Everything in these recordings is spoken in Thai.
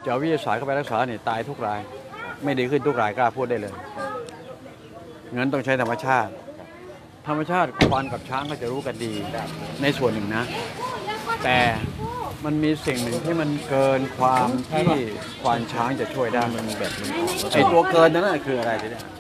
จะเอาวิทยาศาสตร์เข้าไปรักษาเนี่ยตายทุกรายไม่ดีขึ้นทุกรายกล้าพูดได้เลยงั้นต้องใช้ธรรมชาติธรรมชาติควานกับช้างก็จะรู้กันดีในส่วนหนึ่งนะแต่มันมีสิ่งหนึ่งที่มันเกินความที่ควานช้างจะช่วยได้มันแบบนี้ไอ้ตัวเกินนั่นคืออะไรทีนี้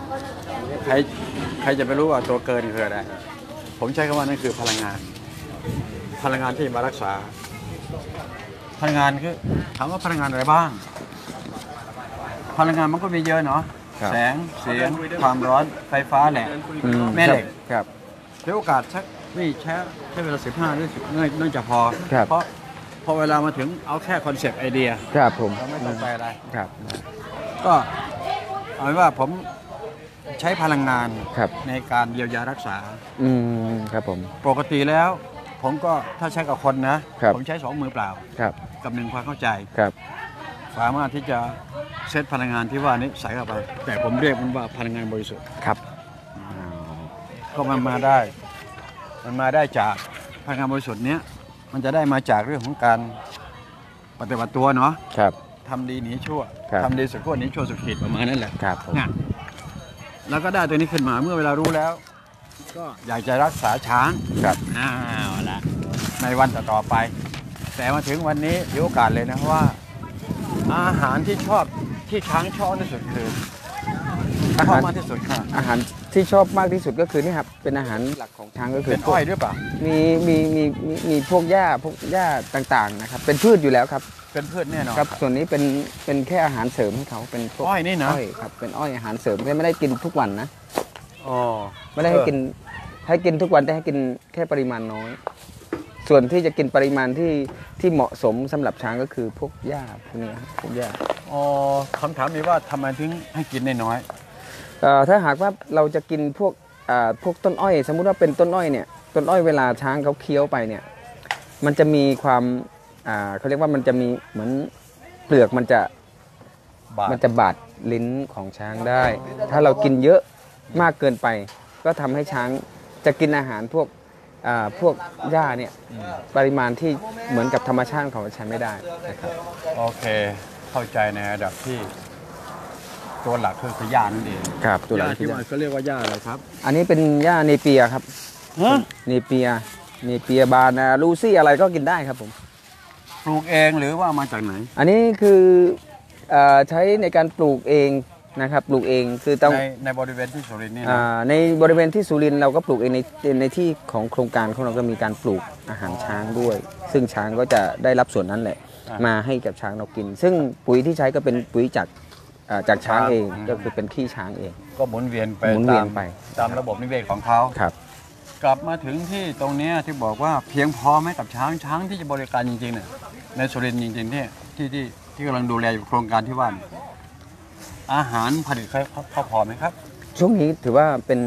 ใครจะไปรู้ว่าตัวเกินคืออะไรผมใช้คำว่านั่นคือพลังงานที่มารักษาพลังงานคือถามว่าพลังงานอะไรบ้างพลังงานมันก็มีเยอะเนาะแสงเสียงความร้อนไฟฟ้าแหละแม่เหล็กครับใช้โอกาสสักนี่ใช้เวลา15 หรือ10น่าจะพอเพราะพอเวลามาถึงเอาแค่คอนเซปต์ไอเดียครับผมเราไม่ต้องไปอะไรครับก็เอาเป็นว่าผมใช้พลังงานในการเยียวยารักษาครับผมปกติแล้วผมก็ถ้าใช้กับคนนะผมใช้2 มือเปล่ากับ1ความเข้าใจสามารถที่จะเซตพลังงานที่ว่านี้ใส่เข้าไปแต่ผมเรียกมันว่าพลังงานบริสุทธิ์ครับก็มันมาได้จากพลังงานบริสุทธิ์เนี้ยมันจะได้มาจากเรื่องของการปฏิบัติตัวเนาะทำดีหนีชั่วทำดีสุดขั้วหนีชั่วสุดขีดประมาณนั้นแหละแล้วก็ได้ตัวนี้ขึ้นมาเมื่อเวลารู้แล้วก็อยากจะรักษาช้างละในวันต่อไปแต่มาถึงวันนี้ถือโอกาสเลยนะว่าอาหารที่ชอบที่ช้างชอบที่สุดคืออาหารมากที่สุดค่ะอาหารที่ชอบมากที่สุดก็คือนี่ครับเป็นอาหารหลักของช้างก็คือเป็นอ้อยด้วยป่ะมีพวกหญ้าต่างๆนะครับเป็นพืชอยู่แล้วครับเป็นพืชแน่นอนครับส่วนนี้เป็นแค่อาหารเสริมให้เขาเป็นอ้อยนี่นะอ้อยครับเป็นอ้อยอาหารเสริมไม่ได้กินทุกวันนะไม่ได้ให้กินทุกวันแต่ให้กินแค่ปริมาณน้อยส่วนที่จะกินปริมาณที่เหมาะสมสำหรับช้างก็คือพวกหญ้าพวกนี้ครับพวกหญ้าคำถามมีว่าทำไมถึงให้กินน้อยถ้าหากว่าเราจะกินพวกต้นอ้อยสมมุติว่าเป็นต้นอ้อยเนี่ยต้นอ้อยเวลาช้างเขาเคี้ยวไปเนี่ยมันจะมีความเขาเรียกว่ามันจะมีเหมือนเปลือกมันจะบาดลิ้นของช้างได้ถ้าเรากินเยอะมากเกินไปก็ทำให้ช้างจะกินอาหารพวกหญ้าเนี่ยปริมาณที่เหมือนกับธรรมชาติของมันใช้ไม่ได้นะครับโอเคเข้าใจในระดับที่ตัวหลักคือหญ้านั่นเองครับตัวหลักที่ว่าเขาเรียกว่าหญ้าอะไรครับอันนี้เป็นหญ้าเนเปียครับเนเปียบานาลูซี่อะไรก็กินได้ครับผมปลูกเองหรือว่ามาจากไหนอันนี้คือใช้ในการปลูกเองนะครับปลูกเองคือต้องในบริเวณที่สุรินทร์นี่ในบริเวณที่สุรินทร์เราก็ปลูกเองในที่ของโครงการของเราก็มีการปลูกอาหารช้างด้วยซึ่งช้างก็จะได้รับส่วนนั้นแหละมาให้กับช้างเรากินซึ่งปุ๋ยที่ใช้ก็เป็นปุ๋ยจากช้างเองก็คือเป็นขี้ช้างเองก็หมุนเวียนไปตามระบบนิเวศของเขาครับกลับมาถึงที่ตรงนี้ที่บอกว่าเพียงพอไหมกับช้างที่จะบริการจริงๆเนี่ยในสุรินทร์จริงๆที่กำลังดูแลอยู่โครงการที่ว่าอาหารผลิตเขาพอไหมครับช่วงนี้ถือว่า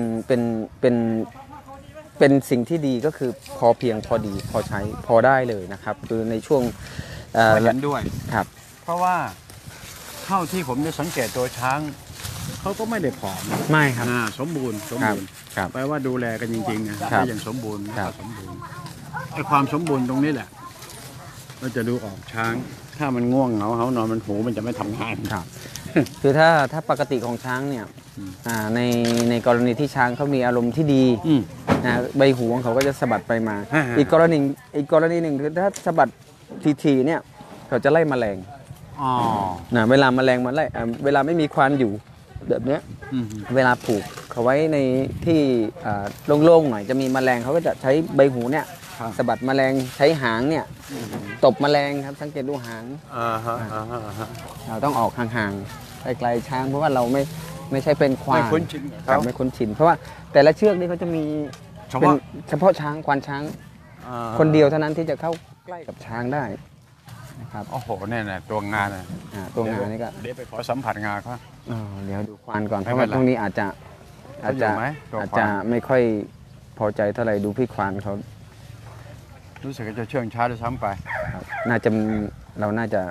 เป็นสิ่งที่ดีก็คือพอเพียงพอดีพอใช้พอได้เลยนะครับคือในช่วงเห็นด้วยครับเพราะว่าเท่าที่ผมจะสังเกตตัวช้างเขาก็ไม่ได้ผอมไม่ครับสมบูรณ์แปลว่าดูแลกันจริงๆนะได้อย่างสมบูรณ์ไอ้ความสมบูรณ์ตรงนี้แหละเราจะดูออกช้างถ้ามันง่วงเหงานอนมันหูมันจะไม่ทำงานครับคือถ้าปกติของช้างเนี่ยในกรณีที่ช้างเขามีอารมณ์ที่ดีใบหูของเขาก็จะสะบัดไปมาอีกกรณีหนึ่งคือถ้าสะบัดทีเนี่ยเขาจะไล่แมลงเวลาแมลงมาไล่เวลาไม่มีควานอยู่แบบนี้เวลาผูกเขาไว้ในที่โล่งๆหน่อยจะมีแมลงเขาก็จะใช้ใบหูเนี่ยสะบัดแมลงใช้หางเนี่ยตบแมลงครับสังเกตดูหางเราต้องออกห่างๆไกลๆช้างเพราะว่าเราไม่ใช่เป็นควานไม่คุ้นชินเพราะว่าแต่ละเชือกนี่เขาจะมีเป็นเฉพาะช้างควานช้างคนเดียวเท่านั้นที่จะเข้าใกล้กับช้างได้นะครับโอ้โหเนี่ยตัวงานตัวงานนี่ก็เดี๋ยวไปขอสัมผัสงานเขาเดี๋ยวดูควานก่อนเพราะว่าตรงนี้อาจจะไม่ค่อยพอใจเท่าไหร่ดูพี่ควานเขารู้สึกจะเชื่องช้าด้วยซ้ำไปเราน่าจะ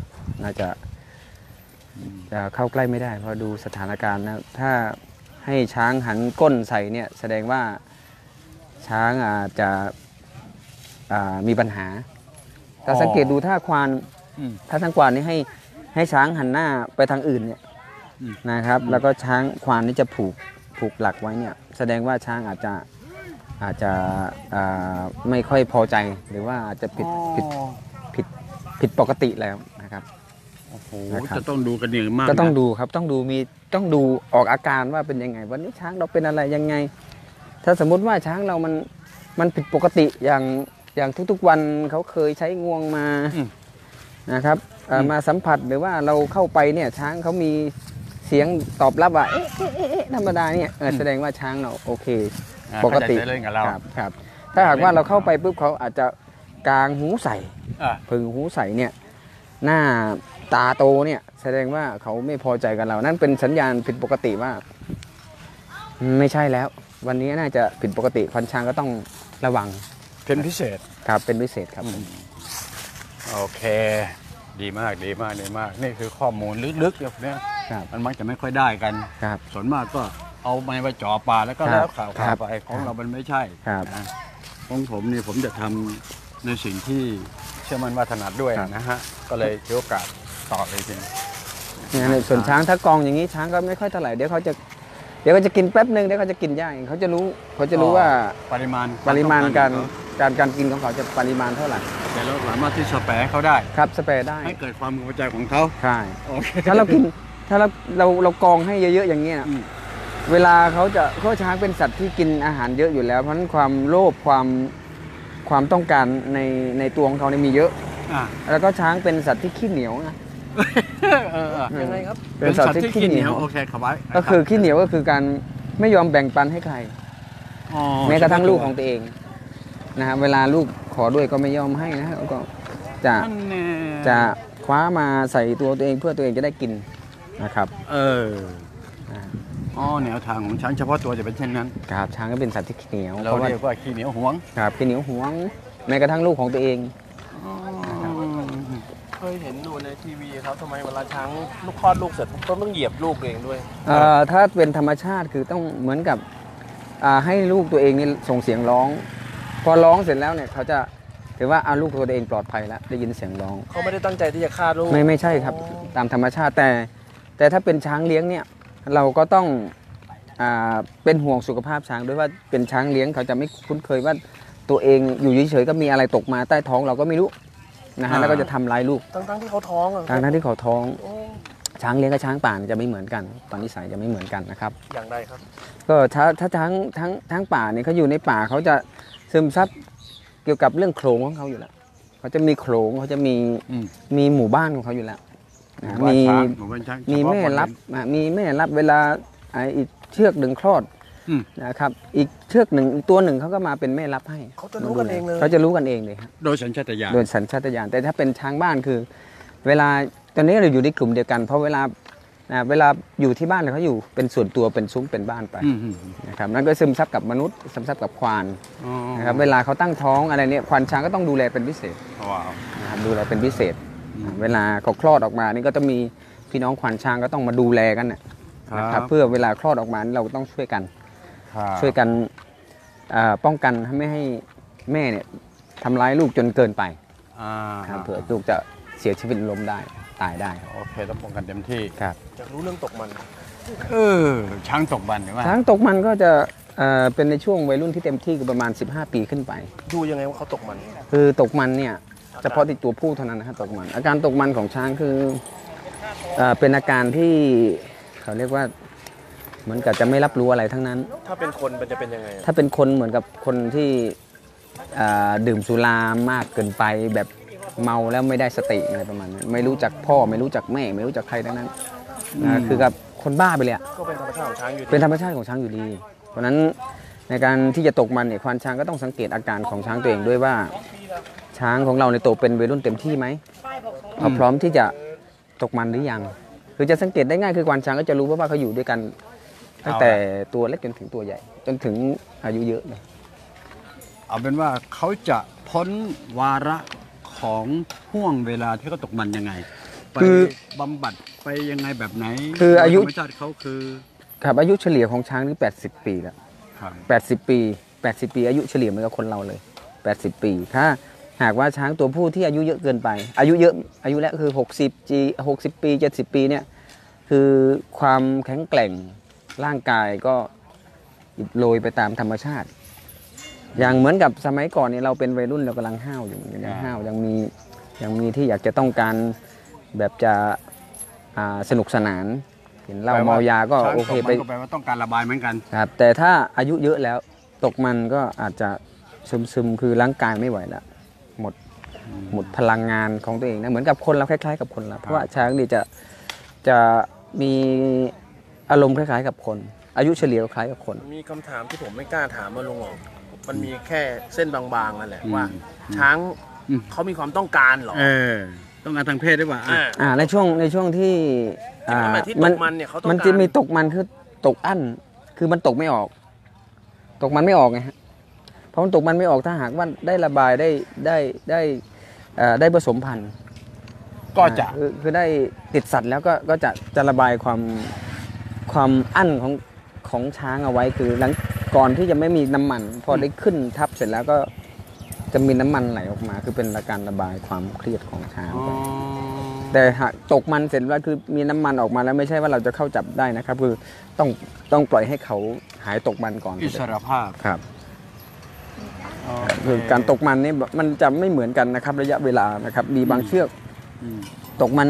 เข้าใกล้ไม่ได้เพราะดูสถานการณ์นะถ้าให้ช้างหันก้นใส่เนี่ยแสดงว่าช้างอาจจะมีปัญหาแต่สังเกตดูถ้าควานถ้าทางขวานนี่ให้ช้างหันหน้าไปทางอื่นเนี่ยนะครับ แล้วก็ช้างขวานนี่จะผูกหลักไว้เนี่ยแสดงว่าช้างอาจจะไม่ค่อยพอใจหรือว่าอาจจะผิดปกติแล้วนะครับโอ้โหจะต้องดูกันอย่างมากก็ต้องดูครับต้องดูออกอาการว่าเป็นยังไงวันนี้ช้างเราเป็นอะไรยังไง ถ้าสมมุติว่าช้างเรามันผิดปกติอย่างทุกๆวันเขาเคยใช้งวงมานะครับมาสัมผัสหรือว่าเราเข้าไปเนี่ยช้างเขามีเสียงตอบรับว่าเอ๊ะธรรมดาเนี่ยแสดงว่าช้างเราโอเคปกติครับถ้าหากว่าเราเข้าไปปุ๊บเขาอาจจะกางหูใส่พึงหูใส่เนี่ยหน้าตาโตเนี่ยแสดงว่าเขาไม่พอใจกับเรานั่นเป็นสัญญาณผิดปกติว่าไม่ใช่แล้ววันนี้น่าจะผิดปกติควานช้างก็ต้องระวังเป็นพิเศษครับเป็นพิเศษครับโอเคดีมากนี่คือข้อมูลลึกๆอย่างนี้มันมักจะไม่ค่อยได้กันส่วนมากก็เอาไม้ไปจ่อปลาแล้วก็แล้วข่าวไปของเรามันไม่ใช่ของผมนี่ผมจะทำในสิ่งที่เชื่อมั่นว่าถนัดด้วยนะฮะก็เลยถือโอกาสต่อเลยจริงในส่วนช้างถ้ากองอย่างนี้ช้างก็ไม่ค่อยเท่าไหร่เดี๋ยวเขาจะกินแป๊บนึงเดี๋ยวเขาจะกินหญ้าเองเขาจะรู้ว่าปริมาณการกินของเขาจะปริมาณเท่าไหร่แต่เราสามารถที่สเปรย์เขาได้ครับสเปรย์ได้ให้เกิดความพอใจของเขาใช่ถ้าเรากองให้เยอะๆอย่างนี้นะเวลาเขาช้างเป็นสัตว์ที่กินอาหารเยอะอยู่แล้วเพราะฉะนั้นความโลภความต้องการในตัวของเขาเนี่ยมีเยอะแล้วก็ช้างเป็นสัตว์ที่ขี้เหนียวนะยังไงครับเป็นสัตว์ที่ขี้เหนียวโอเคครับไว้ก็คือขี้เหนียวก็คือการไม่ยอมแบ่งปันให้ใครแม้กระทั่งลูกของตัวเองนะครับเวลาลูกขอด้วยก็ไม่ยอมให้นะก็จะคว้ามาใส่ตัวเองเพื่อตัวเองจะได้กินนะครับแนวทางของช้างเฉพาะตัวจะเป็นเช่นนั้นครับช้างก็เป็นสัตว์ที่ขี้เหนียวเราเรียกว่าขี้เหนียวหวงครับขี้เหนียวหวงแม้กระทั่งลูกของตัวเองเคยเห็นดูในทีวีครับทำไมเวลาช้างลูกคลอดลูกเสร็จต้องเหยียบลูกเองด้วยถ้าเป็นธรรมชาติคือต้องเหมือนกับให้ลูกตัวเองนี่ส่งเสียงร้องพอร้องเสร็จแล้วเนี่ยเขาจะถือว่าลูกตัวเองปลอดภัยแล้วได้ยินเสียงร้องเขาไม่ได้ตั้งใจที่จะฆ่าลูกไม่ใช่ครับตามธรรมชาติแต่ถ้าเป็นช้างเลี้ยงเนี่ยเราก็ต้องเป็นห่วงสุขภาพช้างด้วยว่าเป็นช้างเลี้ยงเขาจะไม่คุ้นเคยว่าตัวเองอยู่เฉยๆก็มีอะไรตกมาใต้ท้องเราก็ไม่รู้นะฮะแล้วก็จะทำร้ายลูกทั้งที่เขาท้องทั้งที่เขาท้องช้างเลี้ยงกับช้างป่าจะไม่เหมือนกันตอนนิสัยจะไม่เหมือนกันนะครับอย่างไรครับก็ถ้าช้างป่าเนี่ยเขาอยู่ในป่าเขาจะซึมซับเกี่ยวกับเรื่องโขลงของเขาอยู่แล้วเขาจะมีโขลงเขาจะมีหมู่บ้านของเขาอยู่แล้วมีแม่รับเวลาอีกเชือกหนึ่งคลอดนะครับอีกเชือกหนึ่งตัวหนึ่งเขาก็มาเป็นแม่รับให้เขาจะรู้กันเองเลยครับโดยสัญชาตญาณแต่ถ้าเป็นช้างบ้านคือเวลาตอนนี้เราอยู่ในกลุ่มเดียวกันเพราะเวลาอยู่ที่บ้านเขาอยู่เป็นส่วนตัวเป็นซุ้มเป็นบ้านไปนะครับนั่นก็ซึมซับกับมนุษย์ซึมซับกับควานนะครับเวลาเขาตั้งท้องอะไรเนี่ยควานช้างก็ต้องดูแลเป็นพิเศษนะครับดูแลเป็นพิเศษเวลาเขาคลอดออกมานี่ก็ต้องมีพี่น้องควานช้างก็ต้องมาดูแลกันนะครับเพื่อเวลาคลอดออกมาเราต้องช่วยกันป้องกันไม่ให้แม่เนี่ยทำร้ายลูกจนเกินไปเผื่อลูกจะเสียชีวิตล้มได้ตายได้โอเคต้องป้องกันเต็มที่ครับอยากรู้เรื่องตกมันช้างตกมันหรือว่าช้างตกมันก็จะเป็นในช่วงวัยรุ่นที่เต็มที่คือประมาณ15 ปีขึ้นไปดูยังไงว่าเขาตกมันคือตกมันเนี่ยเฉพาะที่ตัวผู้เท่านั้นนะครับตกมันอาการตกมันของช้างคือเป็นอาการที่เขาเรียกว่าเหมือนกับจะไม่รับรู้อะไรทั้งนั้นถ้าเป็นคนมันจะเป็นยังไงถ้าเป็นคนเหมือนกับคนที่ดื่มสุรามากเกินไปแบบเมาแล้วไม่ได้สติอะไรประมาณนั้นไม่รู้จักพ่อไม่รู้จักแม่ไม่รู้จักใครทั้งนั้นคือกับคนบ้าไปเลยก็เป็นธรรมชาติของช้างอยู่ดีเป็นธรรมชาติของช้างอยู่ดีเพราะนั้นในการที่จะตกมันเนี่ยควานช้างก็ต้องสังเกตอาการของช้างตัวเองด้วยว่าช้างของเราในโตเป็นวัยรุ่นเต็มที่ไหมพร้อมที่จะตกมันหรือยังคือจะสังเกตได้ง่ายคือควานช้างก็จะรู้ว่าเขาอยู่ด้วยกันตั้งแต่ตัวเล็กจนถึงตัวใหญ่จนถึงอายุเยอะเลยเอาเป็นว่าเขาจะพ้นวาระของห่วงเวลาที่เขาตกมันยังไงคือบำบัดไปยังไงแบบไหนคืออายุธรรมชาติเขาคือครับอายุเฉลี่ยของช้างนี่80 ปีแล้ว80 ปีอายุเฉลี่ยเหมือนกับคนเราเลย80 ปีหากว่าช้างตัวผู้ที่อายุเยอะเกินไป อายุเยอะอายุแล้วคือ60 ปี 70 ปีเนี่ยคือความแข็งแกร่งร่างกายก็อิดโรยไปตามธรรมชาติ อย่างเหมือนกับสมัยก่อนเนี่ยเราเป็นวัยรุ่นเรากำลังห้าวอยู่ยังห้าวยังมีที่อยากจะต้องการแบบจะสนุกสนานเห็นเหล้าเมายาก็โอเคไปก็แปลว่าต้องการระบายเหมือนกันครับแต่ถ้าอายุเยอะแล้วตกมันก็อาจจะซึมคือร่างกายไม่ไหวแล้วหมดพลังงานของตัวเองนะเหมือนกับคนเราคล้ายๆกับคนเราเพราะว่าช้างนี่จะมีอารมณ์คล้ายๆกับคน อายุเฉลี่ยคล้ายกับคนมีคำถามที่ผมไม่กล้าถามมาลุงหรอกมันมีแค่เส้นบางๆนั่นแหละว่า ช้างเขามีความต้องการเหรอต้องการทางเพศด้วยป่ะในช่วงที่ที่ตกมันเนี่ยเขาต้องการมันจะมีตกมันคือตกอั้นคือมันตกไม่ออก ตกมันไม่ออกไงฮะเพราะมันตกมันไม่ออกถ้าหากว่าได้ระบายได้ผสมพันธุ์ก็จะคือได้ติดสัตว์แล้วก็จะระบายความอั้นของช้างเอาไว้คือหลังก่อนที่จะไม่มีน้ำมัน พอได้ขึ้นทับเสร็จแล้วก็จะมีน้ำมันไหลออกมา คือเป็นการระบายความเครียดของช้างไปแต่หากตกมันเสร็จแล้วคือมีน้ำมันออกมาแล้วไม่ใช่ว่าเราจะเข้าจับได้นะครับ คือต้องปล่อยให้เขาหายตกมันก่อนอิสรภาพครับคือการตกมันนี่มันจะไม่เหมือนกันนะครับระยะเวลานะครับมีบางเชือกตกมัน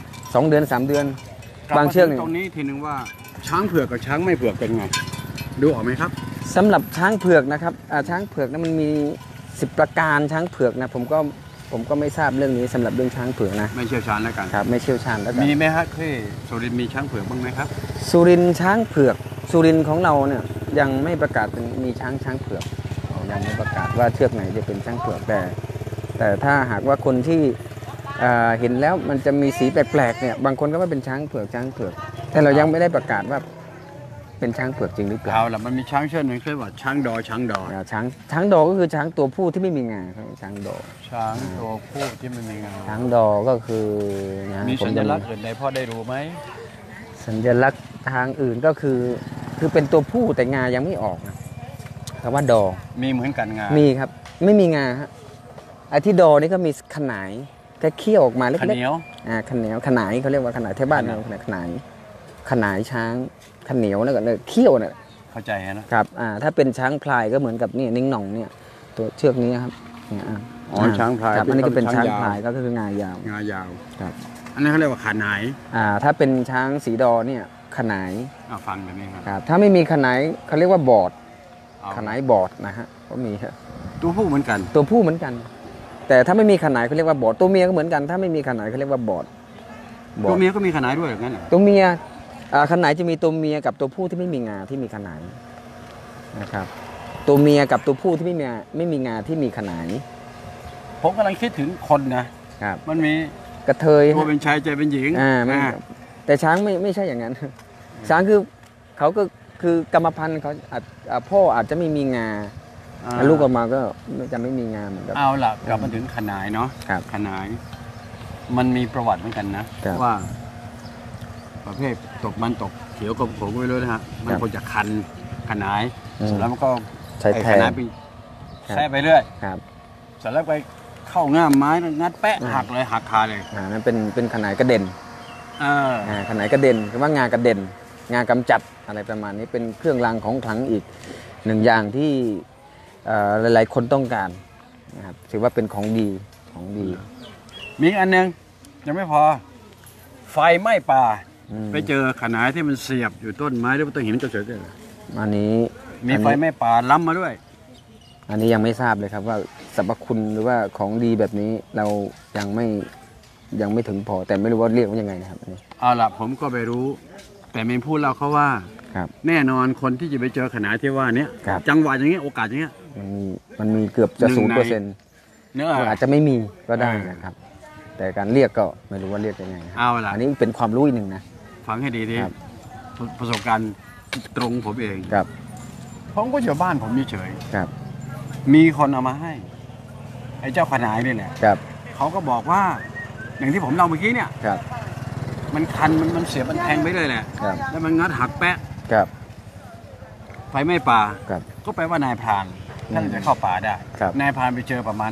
2 เดือน 3 เดือนบางเชือกตรงนี้ทีนึงว่าช้างเผือกกับช้างไม่เผือกเป็นไงดูออกไหมครับสำหรับช้างเผือกนะครับช้างเผือกนั้นมันมี10 ประการช้างเผือกนะผมก็ไม่ทราบเรื่องนี้สำหรับเรื่องช้างเผือกนะไม่เชี่ยวชาญแล้วกันครับไม่เชี่ยวชาญแล้วกันมีไหมฮะที่สุรินทร์มีช้างเผือกบ้างไหมครับสุรินทร์ช้างเผือกสุรินทร์ของเราเนี่ยยังไม่ประกาศเป็นมีช้างเผือกยังไม่ประกาศว่าเชือกไหนจะเป็นช้างเผือกแต่ถ้าหากว่าคนที่เห็นแล้วมันจะมีสีแปลกๆเนี่ยบางคนก็ว่าเป็นช้างเผือกแต่เรายังไม่ได้ประกาศว่าเป็นช้างเผือกจริงหรือเปล่าเอาล่ะมันมีช้างเชือกหนึ่งชื่อว่าช้างดอช้างดอช้างดอก็คือช้างตัวผู้ที่ไม่มีงาครับช้างดอช้างตัวผู้ที่มันมีงาช้างดอก็คือนะมีผมสัจะญลักษณ์อื่นใดพ่อได้รู้ไหมสัญลักษณ์ทางอื่นก็คือเป็นตัวผู้แต่งายังไม่ออกนะคำว่าดอมีเหมือนกันงามีครับไม่มีงาฮะไอ้ที่ดอนี่ก็มีขนายแค่เขี้ยวออกมาเล็กๆขะเหนียวขนายขนายเขาเรียกว่าขนายแถวบ้านเราขนายช้างขเหนียวแล้วก็เขี้ยวเนี่ยเข้าใจนะครับถ้าเป็นช้างพลายก็เหมือนกับนี่นิ้งหน่องเนี่ยตัวเชือกนี้ครับเนี่ยช้างพลายครับอันนี้ก็เป็นช้างพลายยก็คืองายาวงายาวครับอันนี้นเขาเรียกว่าขาหนายถ้าเป็นช้างสีดอเนี่ยขนายฟังกันนี่ครับครับถ้าไม่มีขนายเขาเรียกว่าบอดเอาขนายบอดนะฮะก็มีครับตัวผู้เหมือนกันตัวผู้เหมือนกัน แต่ถ้าไม่มีขนายเขาเรียกว่าบอดตัวเมียก็เหมือนกันถ้าไม่มีขนายเขาเรียกว่าบอดตัวเมียก็มีขาหนายด้วยอย่างนั้นเหรอตัวเมียขนายจะมีตัวเมียกับตัวผู้ที่ไม่มีงาที่มีขนายนะครับตัวเมียกับตัวผู้ที่ไม่มีงาที่มีขนายผมกำลังคิดถึงคนนะครับ มันมีกระเทยตัวเป็นชายใจเป็นหญิงไม่แต่ช้างไม่ใช่อย่างนั้น ช้างคือเขาก็คือกรรมพันธุ์เขาพ่ออาจจะไม่มีงาลูกออกมาก็จะไม่มีงาเหมือนกันเอาล่ะกลับมาถึงขาหนายเนาะครับขาหนายมันมีประวัติเหมือนกันนะครับ ว่า ประเภทตกมันตกเขียวกับผมไม่รู้นะฮะมันควรจะคันขาหนายเสร็จแล้วมันก็ใช้แทขาน หนายไปแช่ไปเรื่อยครับเสร็จแล้วไปเข้าง่ามไม้งัดแปะหักเลยหักคาเลยนั่นเป็นขนายกระเด็น ขนายกระเด็นคือว่างากระเด็นงากำจัดอะไรประมาณนี้เป็นเครื่องรางของขลังอีกหนึ่งอย่างที่หลายๆคนต้องการนะครับถือว่าเป็นของดีมีอีกอันหนึงยังไม่พอ ไฟไหม้ป่าอืมไปเจอขนายที่มันเสียบอยู่ต้นไม้ด้วยต้นหินเฉยๆอันนี้มีไฟไหม้ป่าล้ำมาด้วยอันนี้ยังไม่ทราบเลยครับว่าสรรพคุณหรือว่าของดีแบบนี้เรายังไม่ถึงพอแต่ไม่รู้ว่าเรียกว่ายังไงนะครับอันนี้เอาล่ะผมก็ไปรู้ แต่มีผู้เล่าเขาว่าครับแน่นอนคนที่จะไปเจอขนายที่ว่าเนี้ยครับจังหวะอย่างเงี้ยโอกาสอย่างเงี้ยมันมีเกือบจะหนึ่งใน 0% เนื้ออาจจะไม่มีก็ได้นะครับ แต่การเรียกก็ไม่รู้ว่าเรียกยังไงนะครับเอาล่ะอันนี้เป็นความรู้อีกหนึ่งนะฟังให้ดีดิครับประสบการณ์ตรงผมเองครับผมก็อยู่บ้านผมเฉยครับๆมีคนเอามาให้ไอ้เจ้าขนายนี่แหละครับเขาก็บอกว่า อย่างที่ผมเล่าเมื่อกี้เนี่ยครับมันคันมันเสียบมันแทงไปเลยแหละครับแล้วมันงัดหักแปะครับไฟไหม้ป่าครับก็แปลว่านายพรานท่านจะเข้าป่าได้ครับนายพรานไปเจอประมาณนะครับ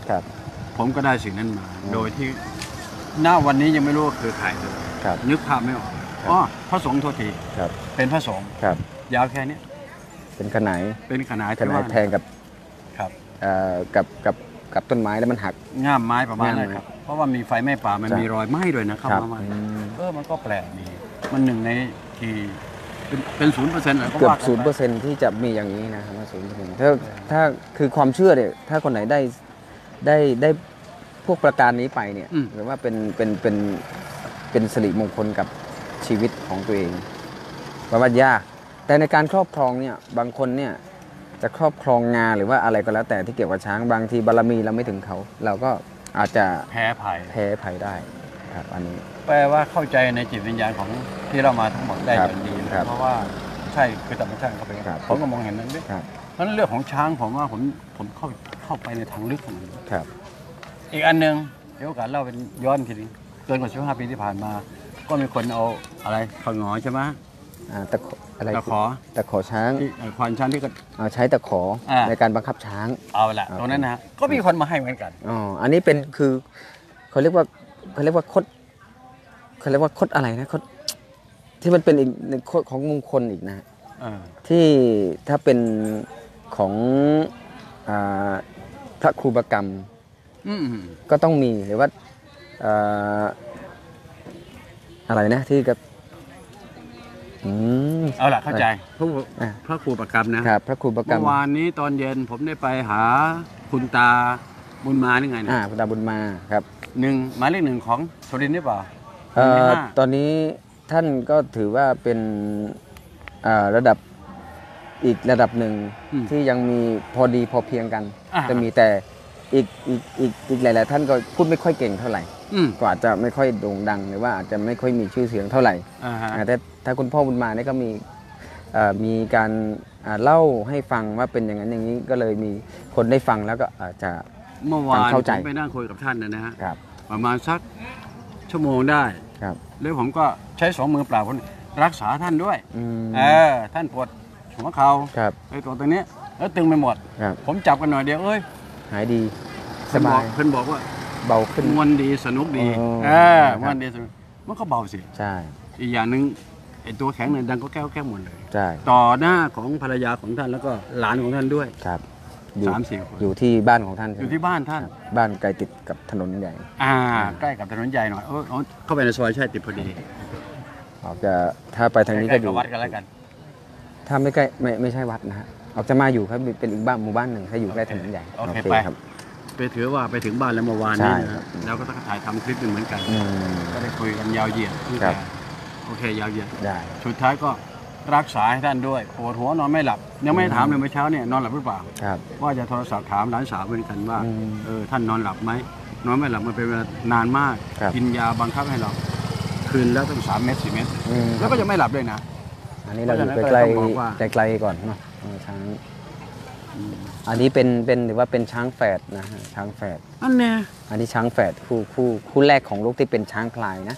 ครับผมก็ได้สิ่งนั้นมา โดยที่ณวันนี้ยังไม่รู้ว่าคือใครเลยครับนึกภาพไม่ออกอ๋อพระสงฆ์โทษทีครับเป็นพระสงฆ์ครับยาวแค่เนี้ยเป็นขนายเป็นขนาดขนายแทงกับครับกับต้นไม้แล้วมันหักง่ามไม้ประมาณนั้นง่ามไม้ครับเพราะว่ามีไฟไหม้ป่ามันใช่มีรอยไหม้ด้วยนะครับ ประมาณ มันก็แปลกดีมันหนึ่งในที่เป็น0%อะไรก็เกือบว่ากันไป 0%ที่จะมีอย่างนี้นะครับว่า0%ถ้าคือความเชื่อเนี่ยถ้าคนไหนได้พวกประการนี้ไปเนี่ยหรือว่าเป็นสิริมงคลกับชีวิตของตัวเองว่ายากแต่ในการครอบครองเนี่ยบางคนเนี่ยจะครอบครองงาหรือว่าอะไรก็แล้วแต่ที่เกี่ยวกับช้างบางทีบารมีเราไม่ถึงเขาเราก็อาจจะแพ้ภัยแพ้ภัยได้ครับอันนี้แปลว่าเข้าใจในจิตวิญญาณของที่เรามาทั้งหมดได้ครับอย่างดีเลยครับเพราะว่าใช่คือธรรมชาติเขาเป็นครับผมก็มองเห็นนั้นด้วยครับเพราะฉะนั้นเรื่องของช้างผมว่าผมเข้าไปในทางลึกของมันครับอีกอันหนึ่งเดี๋ยวโอกาสเล่าเป็นย้อนทีนึงเกินกว่า15 ปีที่ผ่านมา ก็มีคนเอาอะไรขงอใช่ไหมตะขออะไรตะขอตะขอช้างที่ควานช้างที่ก็เอาใช้ตะขออ่าในการบังคับช้างเอาละตรงนั้นนะฮะก็มีคนมาให้เหมือนกันอ๋ออันนี้เป็นคือเขาเรียกว่าคดเขาเรียกว่าคดอะไรนะคดที่มันเป็นอีกหนึ่งคดของมงคลอีกนะฮะเออที่ถ้าเป็นของอ่าพระครูบกรรมอืมก็ต้องมีหรือว่าอ่าอะไรนะที่กับอืมเอาละเข้าใจอ่ะพระครูประกรรมนะครับพระครูบกรรเมื่มอวานนี้ตอนเย็นผมได้ไปหาคุณตาบุญมาหรือไงเนี่ยคุณตาบุญมาครับหมายเลข 1ของสุรินทร์หรือเปล่าเอ่อหมายเลขตอนนี้ท่านก็ถือว่าเป็นระดับอีกระดับหนึ่งที่ยังมีพอดีพอเพียงกันจะมีแต่อีกหลายๆท่านก็พูดไม่ค่อยเก่งเท่าไหร่ ก็อาจจะไม่ค่อยโด่งดังหรือว่าอาจจะไม่ค่อยมีชื่อเสียงเท่าไหร่ แต่ถ้าคุณพ่อบุญมาเนี่ยก็มีการเล่าให้ฟังว่าเป็นอย่างนั้นอย่างนี้ก็เลยมีคนได้ฟังแล้วก็อาจจะเมื่อวานเข้าใจผมไปนั่งคุยกับท่านนะฮะครับประมาณสักชั่วโมงได้ครับแล้วผมก็ใช้2 มือเปล่ารักษาท่านด้วยอืมท่านปวดหัวเข่าครับไอ้ตัวนี้แล้วตึงไปหมดครับผมจับกันหน่อยเดียวเอ้ยหายดีสบายเพิ่นบอกว่าเบาขึ้นมวนดีสนุกดีอ๋อครับมวนดีสนุกมันก็เบาสิใช่อีกอย่างหนึ่งไอ้ตัวแข็งเนี่ยดังก็แก้วหมดเลยใช่ต่อหน้าของภรรยาของท่านแล้วก็หลานของท่านด้วยครับอยู่ 3-4 คนอยู่ที่บ้านของท่านอยู่ที่บ้านท่านครับบ้านไกลติดกับถนนใหญ่ใกล้กับถนนใหญ่หน่อยเข้าไปในซอยใช่ติดพอดีออกจะถ้าไปทางนี้ใกก็ล้อๆกัยู่บวัดกันแล้วกันถ้าไม่ใกล้ไม่ใช่วัดนะฮะออกจะมาอยู่ครับเป็นอีกบ้านหมู่บ้านหนึ่งถ้าอยู่ใกล้ถนนใหญ่โอเคไปครับไปถือว่าไปถึงบ้านแล้วเมื่อวานใช่นี้นะแล้วก็ต้องถ่ายทำคลิปเหมือนกันอืมก็ได้คุยกันยาวเหยียดตั้งครัแต่บโอเคยาวเหยียดได้สุดท้ายก็รักษาให้ท่านด้วยปวดหัวนอนไม่หลับ ยังไม่ได้ถามเลยเมื่อเช้าเนี่ยนอนหลับหรือเปล่าครับว่าจะโทรศัพท์ถามหลานสาวเหมือนกันว่าอืมท่านนอนหลับไหมนอนไม่หลับมันเป็นเวลานานมากครับกินยาบังคับให้หลับคืนแล้วตั้ง3 เม็ด4 เม็ดอืมแล้วก็ยังไม่หลับด้วยนะอันนี้เราอยู่เพราะฉะนั้นใกล้ก็เลยต้องบอกว่าไกลๆก่อนเนาะช้างอันนี้เป็นหรือว่าเป็นช้างแฝดนะฮะช้างแฝดอันเนี้ยอันนี้ช้างแฝดคู่แรกของโลกที่เป็นช้างพลายนะ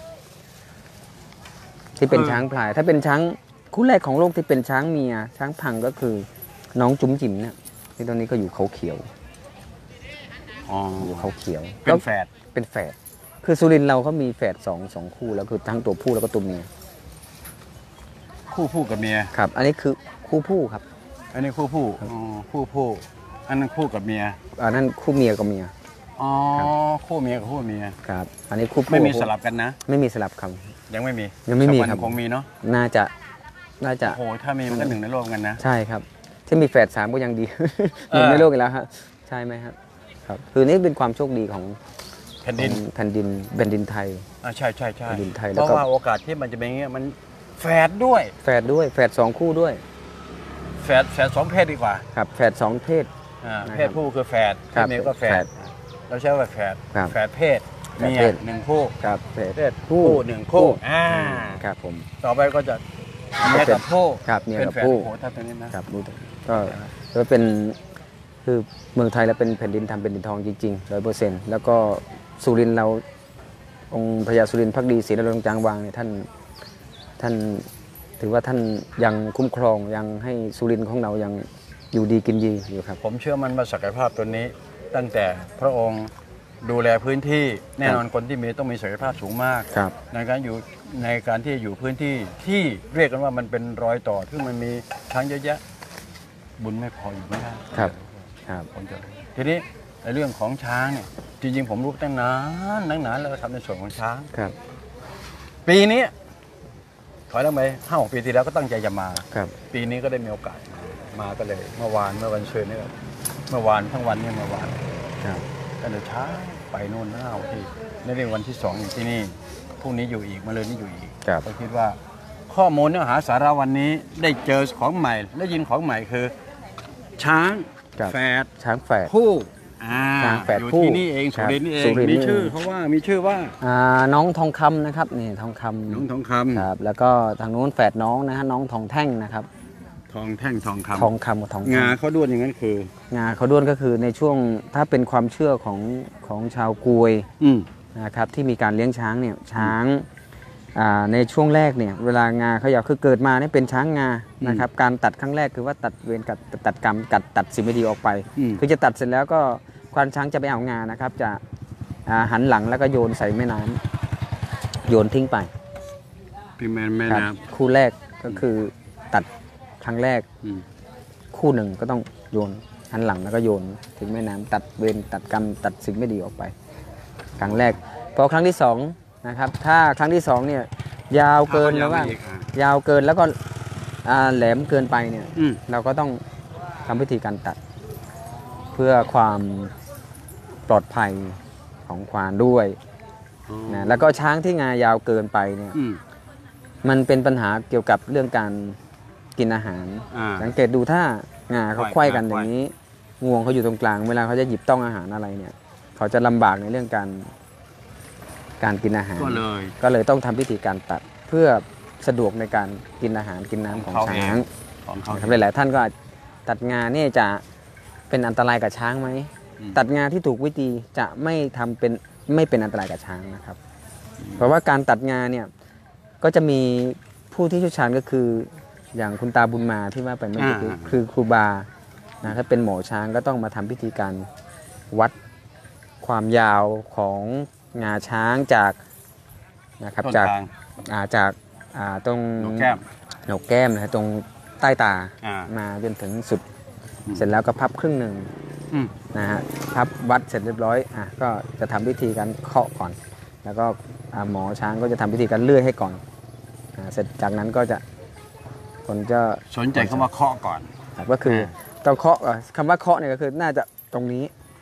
ที่เป็นช้างพลาย ถ้าเป็นช้างคู่แรกของโลกที่เป็นช้างเมีย ช้างพังก็คือน้องจุ๋มจิ๋มเนี่ยที่ตอนนี้ก็อยู่เขาเขียวอ๋ออยู่เขาเขียวเป็นแฝดเป็นแฝดคือสุรินทร์เราก็มีแฝดสองคู่แล้วคือทั้งตัวผู้แล้วก็ตัวเมียคู่ผู้กับเมียครับ อันนี้คือคู่ผู้ครับอันนี้คู่ผู้อ๋อคู่ผู้อันนั้นคู่กับเมียอันนั้นคู่เมียกับเมียอ๋อคู่เมียกับคู่เมียครับ อันนี้คู่ผู้ไม่มีสลับกันนะไม่มีสลับคยังไม่มียังไม่มีสักวันครับคงมีเนาะำน่าจะโอ้โหถ้ามีมันก็หนึ่งในโลกเหมือนกันนะใช่ครับ ที่มีแฝด3ก็ยังดีเออหนึ่งในโลกอีกแล้วฮะใช่ไหมครับครับคือนี่เป็นความโชคดีของแผ่นดินของแผ่นดินไทยใช่ใช่ใช่แผ่นดินไทยเพแล้วราะก็ว่าโอกาสที่มันจะเป็นอย่างเงี้ยมันแฝดด้วยแฝดด้วยแฝด2คู่ด้วยแฝด2 เพศดีกว่าครับแฝด2เพศ นะครับเพศผู้คือแฝดเพครับศเมียก็แฝแฝดดเราใช้ว่าแฝดครับแฝดเพศแฝดเมียเพศ 1 คู่ครับแฝดเพศผู้1 คู่ครับผมต่อไปก็จะเมียกับผู้ครับเมียกับป็นแฝดผู้โอ้โหถ้าตัวนี้นะครับรู้แต่ก็เป็นคือเมืองไทยแล้วเป็นแผ่นดินทำเป็นดินทองจริงๆ100%แล้วก็สุรินทร์เราองค์พญาสุรินทร์ภักดีศรีนรงค์จางวางเนี่ยท่านถือว่าท่านยังคุ้มครองยังให้สุรินทร์ของเรายังอยู่ดีกินดีอยู่ครับผมเชื่อมันว่าศักยภาพตัวนี้ตั้งแต่พระองค์ดูแลพื้นที่แน่นอนคนที่มีต้องมีศักยภาพสูงมากครับในการที่อยู่พื้นที่ที่เรียกกันว่ามันเป็นรอยต่อซึ่งมันมีช้างเยอะแยะบุญไม่พออยู่ไม่ได้ครับครับผมจะรู้ทีนี้ในเรื่องของช้างเนี่ยจริงๆผมรู้ตั้งนานแล้วทำในส่วนของช้างครับปีนี้ถอยหลังไป5-6 ปีที่แล้วก็ตั้งใจจะมาครับปีนี้ก็ได้มีโอกาสมาก็เลยเมื่อวันเชิญนี่ก็เมื่อวานทั้งวันเนี่ยเมื่อวานครับก็เลยช้าไปโน่น5 ที่ในเรื่องวันที่2อยู่ที่นี่พรุ่งนี้อยู่อีกมะรืนนี้อยู่อีกครับก็คิดว่าข้อมูลเนื้อหาสาระวันนี้ได้เจอของใหม่ได้ยินของใหม่คือ ช้างครับแฝดช้างแฝดคู่ช้างแฝดอยู่คู่ที่นี่เองครัสุบรินทร์นี่เอสุงรินทร์มีนี่ชื่อเองเขาว่ามีชื่อว่าน้องทองคำนะครับนี่ทองคำน้องทองคำครับแล้วก็ทางนู้นแฝดน้องนะฮะน้องทองแท่งนะครับทองแท่งทองคำทองคำกับทองแท่งาเขาด้วนอย่างนั้นคืองาเขาด้วนก็คือในช่วงถ้าเป็นความเชื่อของชาวกวยอืมนะครับที่มีการเลี้ยงช้างเนี่ยช้างในช่วงแรกเนี่ยเวลางาเขาอยากคือเกิดมาเนี่ยเป็นช้างงานะครับการตัดครั้งแรกคือว่าตัดเวรกับตัดกรรมตัดสิ่งไม่ดีออกไป คือจะตัดเสร็จแล้วก็ควานช้างจะไปเอางานะครับจะหันหลังแล้วก็โยนใส่แม่น้ำโยนทิ้งไปพี่แม่ครับน้คู่แรกก็คือตัดครั้งแรกำอืมคู่หนึ่งก็ต้องโยนหันหลังแล้วก็โยนทิ้งแม่น้ำตัดเวรตัดกรรมตัดสิ่งไม่ดีออกไป ครั้งแรกพอครั้งที่สองนะครับถ้าครั้งที่สองเนี่ยยาวเกินแล้วว่ายาวเกินแล้วก็แหลมเกินไปเนี่ยอืมเราก็ต้องทำพิธีการตัด เพื่อความปลอดภัยของควานด้วยนะแล้วก็ช้างที่งายาวเกินไปเนี่ยอืมมันเป็นปัญหาเกี่ยวกับเรื่องการกินอาหาร สังเกตดูถ้างาเขาไขว้กันอย่างนี้งวงเขาอยู่ตรงกลางเวลาเขาจะหยิบต้องอาหารอะไรเนี่ยเขาจะลำบากในเรื่องการกินอาหาร ก็เลยต้องทำพิธีการตัดเพื่อสะดวกในการกินอาหารกินน้ำของช้างของเขานะครับหลายๆท่านก็อาจตัดงาเนี่ยจะเป็นอันตรายกับช้างไหม ตัดงาที่ถูกวิธีจะไม่เป็นอันตรายกับช้างนะครับ เพราะว่าการตัดงาเนี่ยก็จะมีผู้ที่เชี่ยวชาญก็คืออย่างคุณตาบุญมาที่ว่าไปเมื่อกี้คือครูบานะถ้าเป็นหมอช้างก็ต้องมาทำพิธีการวัดความยาวของงาช้างจากนะครับต้นจากทางจากตรงหนกแก้มโหนกแก้มนะฮะตรงใต้ตาอ่ามาจนถึงสุด เสร็จแล้วก็พับครึ่งหนึ่งอืมนะฮะพับวัดเสร็จเรียบร้อยก็จะทำพิธีการเคาะก่อน แล้วก็หมอช้างก็จะทำพิธีการเลื่อยให้ก่อนเสร็จจากนั้นก็จะคนจะสนใจคำว่าเคาะก่อนก็คือต้องเคาะคำว่าเคาะเนี่ยก็คือน่าจะตรงนี้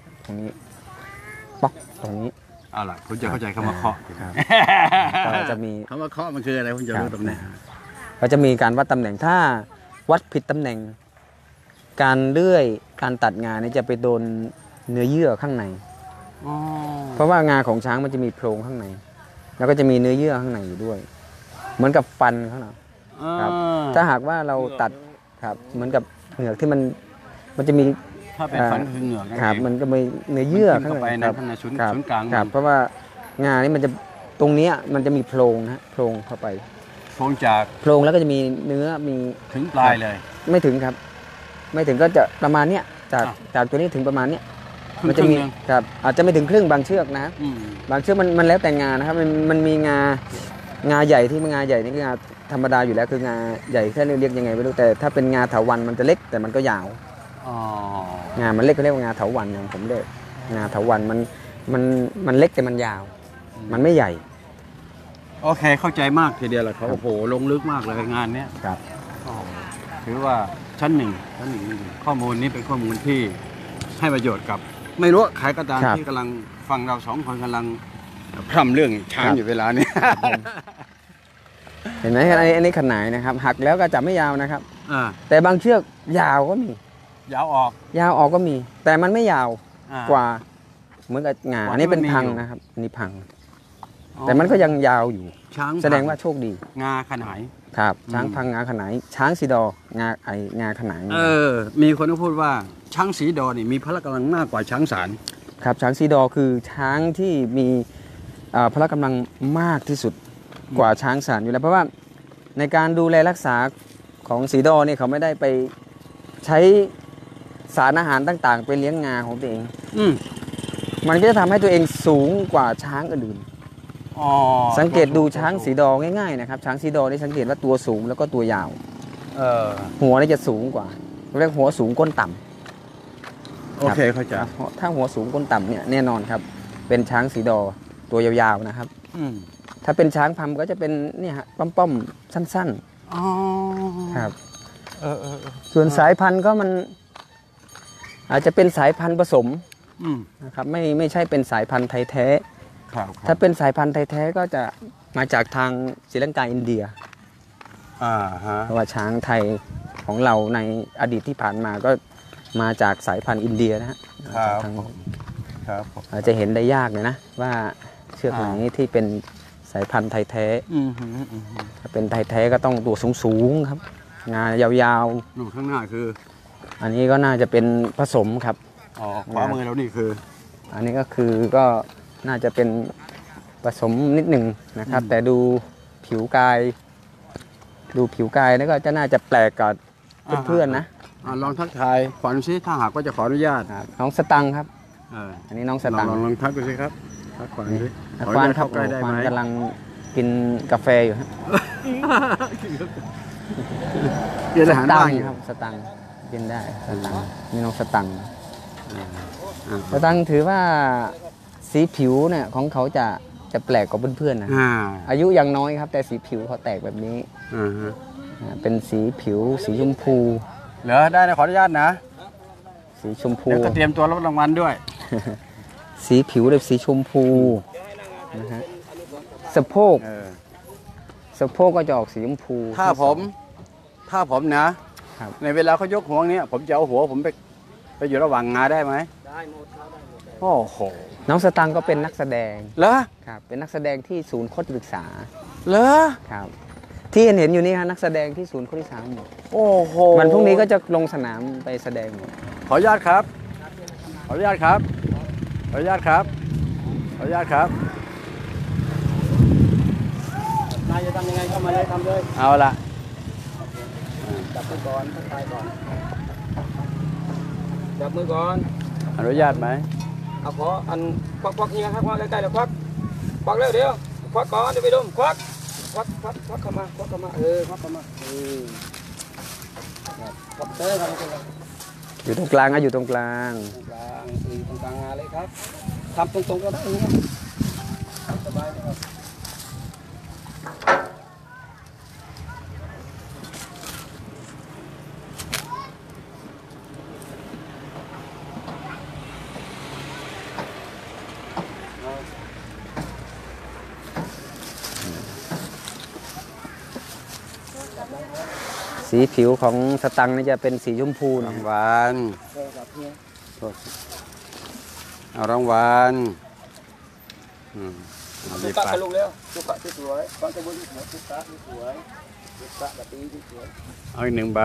ป๊อกตรงนี้เอาล่ะคุณจะเข้าใจคำว่าเคาะครับ ก็จะมีคำว่าเคาะมันคืออะไรคุณจะรู้ตรงไหนก็จะมีการวัดตำแหน่งถ้าวัดผิดตำแหน่ง การเลื่อยการตัดงาเนี่ยจะไปโดนเนื้อเยื่อข้างใน เพราะว่างาของช้างมันจะมีโพรงข้างใน แล้วก็จะมีเนื้อเยื่อข้างในอยู่ด้วย เหมือนกับฟันเขาเนาะครับถ้าหากว่าเราตัดครับเหมือนกับเหงือกที่มันจะมีถ้าเป็นฟันคือเหงือกนั่นครับเองมันก็มีเนื้อเยื่อมันข้างเข้าไปในในครับข้างในศูนย์ครับศูนย์กลางครับ เพราะว่างานี่มันจะตรงเนี้ยมันจะมีโพรงนะโพรงเข้าไปโค้งจากโพรงแล้วก็จะมีเนื้อมีถึงปลายเลยไม่ถึงครับ ไม่ถึงก็จะประมาณเนี้ยจากตัวนี้ถึงประมาณเนี้ยมันจะมีครับอาจจะไม่ถึงครึ่งบางเชือกนะอืมบางเชือกมันแล้วแต่งานะครับมันมีงาใหญ่ที่งาใหญ่นี่คืองาธรรมดาอยู่แล้วคืองาใหญ่แค่เรียกยังไงไม่รู้แต่ถ้าเป็นงาเถาวัลย์มันจะเล็กแต่มันก็ยาวอ๋องามันเล็กก็เรียกว่างาเถาวัลย์อย่างผมเรียกงาเถาวัลย์มันเล็กแต่มันยาว มันไม่ใหญ่โอเคเข้าใจมากทีเดียวแหละเขาโอ้โหลงลึกมากเลยงานเนี้ยครับถือว่าชั้นหนึ่งข้อมูลนี้เป็นข้อมูลที่ให้ประโยชน์กับ ไม่รู้ใครก็ตามที่กำลังฟังเราสองคนกำลังพร่ำเรื่องช้างอยู่เวลานี้เห็นไหมอันนี้ขนายนะครับ หักแล้วก็จับไม่ยาวนะครับ แต่บางเชือกยาวก็มียาวออกยาวออกก็มี แต่มันไม่ยาวกกว่าเหมือนกับงาอันนี้เป็นพังนะครับอันนี้พัง แต่มันก็ยังยาวอยู่ช้างแสดงว่าโชคดีงาขนายครับช้างพังงาขนายช้างสีดองาขนายมีคนที่พูดว่าช้างสีดอนี่มีพละกำลังมากกว่าช้างสารครับช้างสีดอคือช้างที่มีพละกำลังมากที่สุดกว่าช้างสารอยู่แล้วเพราะว่าในการดูแลรักษาของสีดอเนี่ยเขาไม่ได้ไปใช้สารอาหารต่างๆ ไปเลี้ยงงาของตัวเองอืมมันก็จะทำให้ตัวเองสูงกว่าช้างอื่นอ๋อๆสังเกตดูช้างสีดอง่ายๆนะครับช้างสีดอนี่สังเกตว่าตัวสูงแล้วก็ตัวยาว หัวนี่จะสูงกว่าเรียกหัวสูงก้นต่ำโอเคเข้าใจถ้าหัวสูงก้นต่ำเนี่ยแน่นอนครับ เป็นช้างสีดอตัวยาวๆนะครับอืมถ้าเป็นช้างพัมก็จะเป็นเนี่ยฮะป้อมๆสั้นอ๋อๆครับเออส่วนสายพันธุ์ก็มันอาจจะเป็นสายพันธุ์ผสมอืมนะครับไม่ใช่เป็นสายพันธุ์ไทยแท้ครับถ้าเป็นสายพันธุ์ไทยแท้ก็จะมาจากทางศรีลังกาอินเดียฮะเพราะว่าช้างไทยของเราในอดีตที่ผ่านมาก็มาจากสายพันธุ์อินเดียนะฮะจากทางครับผมอาจจะเห็นได้ยากเลยนะว่าเชือกไหนที่เป็นสายพันธุ์ไทยแท้อืมถ้าเป็นไทยแท้ก็ต้องตัวสูงๆครับ งายาวอยู่ข้างหน้าคือๆ อันนี้ก็น่าจะเป็นผสมครับอ๋อขวามือเรานี่คืออันนี้ก็คือก็น่าจะเป็นผสมนิดหนึ่งนะครับ แต่ดูผิวกายนี่ก็จะน่าจะแปลกกับเพื่อนๆนะลองทักทายขออนุญาตถ้าหากว่าจะขออนุญาตครับน้องสตังค์ครับ อันนี้น้องสตังค์ลองทักดูสิครับทักก่อนสิควานครับเข้าใกล้ได้ควาไหนมกำลังกินกาแฟอยู่ฮะเรียนอาหารตับ้างงอยู่ค์ครับสตังค์กินได้สตังค์นี่น้องสตังค์สตังค์ถือว่าสีผิวเนี่ยของเขาจะแปลกกว่าเพื่อนๆนะอายุยังน้อยครับ แต่สีผิวเขาแตกแบบนี้เป็นสีผิวสีชมพูเหรอได้นะขออนุญาตนะสีชมพูเดี๋ยวก็เตรียมตัวรับรางวัลด้วยสีผิวแบบสีชมพูนะฮะสะโพกก็จะออกสีชมพูถ้าผมนะครับ ในเวลาเขายกหัวเนี้ยผมจะเอาหัวผมไปอยู่ระหว่างงาได้ไหมได้หมดครับได้หมดโอ้โหน้องสตังค์ก็เป็นนักแสดงเหรอครับเป็นนักแสดงที่ศูนย์โคตรศึกษาเหรอครับที่เห็นอยู่นี่ฮะนักแสดงที่ศูนย์โคตรศึกษาหมดโอ้โหวันพรุ่งนี้ก็จะลงสนามไปแสดงหมดขออนุญาตครับขออนุญาตครับขออนุญาตครับขออนุญาตครับนายจะทำยังไงก็มาเลยทำเลยเอาละจับมือก่อนทักทายก่อนจับมือก่อนอนุญาตไหมเอาขออันควักนี่ครับควักใกล้ๆแล้วควักเร็วเดี๋ยวควักก่อนเดี๋ยวไปดมควักเข้ามาควักเข้ามาควักเข้ามาควักเต้ครับอยู่ตรงกลางนะอยู่ตรงกลางตรงกลางตรงกลางงาเลยครับทำตรงๆก็ได้นะครับสบายนะครับสีผิวของสตังค์นี่จะเป็นสีชมพูรานะงวัลเอารางวัลเอาจุดีกะไปกระลุกเร็วจุกะสวยๆฟังกระบุนหัวจุกะสวยจุกะแบบนี้สวยเอาอีกหนึ่งใบ